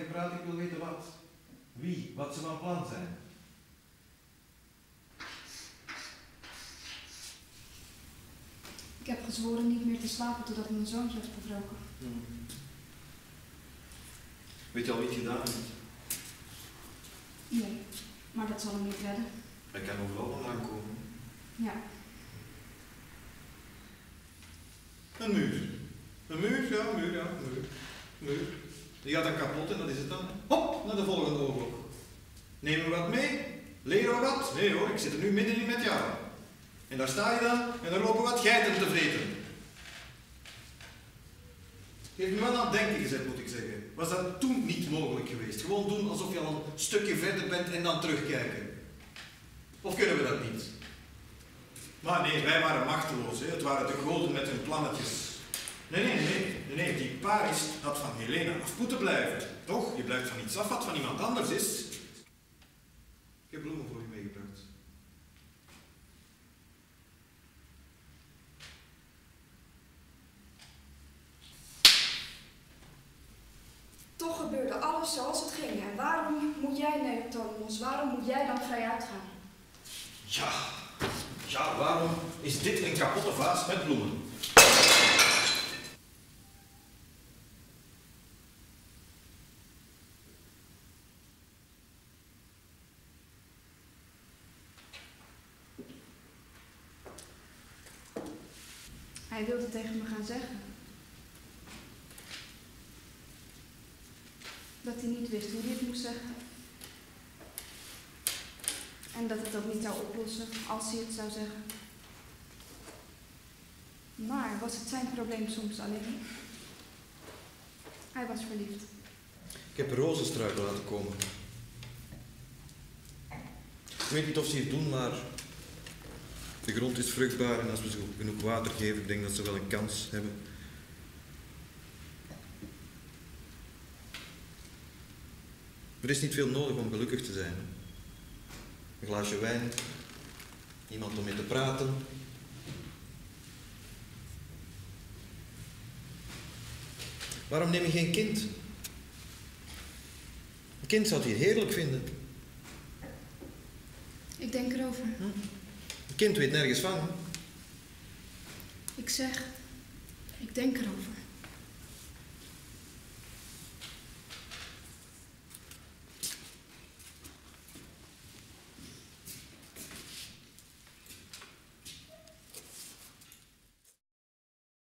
gepraat, ik wil weten wat. Wie, wat ze van plan zijn. Ik heb gezworen niet meer te slapen totdat mijn zoontje was bevroken. Weet je al wie het gedaan heeft? Nee, maar dat zal hem niet redden. Hij kan overal vandaan komen. Ja. Een muur. Een muur, ja, een muur, ja, een muur. Muur. Die gaat dan kapot en dat is het dan. Hop, naar de volgende oorlog. Nemen we wat mee? Leren we wat? Nee hoor, ik zit er nu middenin met jou. En daar sta je dan en dan lopen wat geiten te vreten. Heeft me wel aan het denken gezet, moet ik zeggen. Was dat toen niet mogelijk geweest? Gewoon doen alsof je al een stukje verder bent en dan terugkijken. Of kunnen we dat niet? Maar nee, wij waren machteloos. Hè? Het waren de goden met hun plannetjes. Nee. Die Paris had van Helena af moeten blijven. Toch? Je blijft van iets af wat van iemand anders is. Ik heb bloemen voor je meegebracht. Toch gebeurde alles zoals het ging. En waarom moet jij, Neoptolemus, waarom moet jij dan vrij uitgaan? Ja, waarom is dit een kapotte vaas met bloemen? Hij wilde tegen me gaan zeggen dat hij niet wist hoe hij het moest zeggen. En dat het ook niet zou oplossen als hij het zou zeggen. Maar was het zijn probleem soms alleen? Hij was verliefd. Ik heb rozenstruiken laten komen. Ik weet niet of ze het doen, maar de grond is vruchtbaar en als we ze genoeg water geven, ik denk dat ze wel een kans hebben. Er is niet veel nodig om gelukkig te zijn. Een glaasje wijn, iemand om mee te praten. Waarom neem je geen kind? Een kind zou het hier heerlijk vinden. Ik denk erover. Een kind weet nergens van. Ik zeg, ik denk erover.